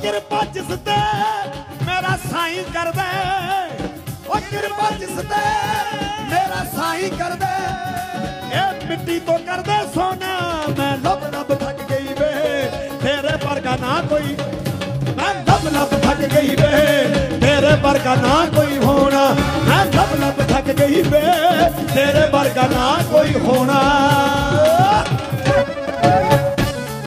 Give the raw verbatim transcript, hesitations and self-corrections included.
किरपा जिस ते मेरा साईं कर दे, ओ किरपा जिस ते मेरा साईं कर दे। ए मिट्टी तो कर दे सोना, मैं लब लब थक गई वे तेरे पर का ना कोई, मैं लब लब थक गई वे तेरे पर का ना कोई होना, मैं लब लब थक गई वे तेरे पर का ना कोई होना।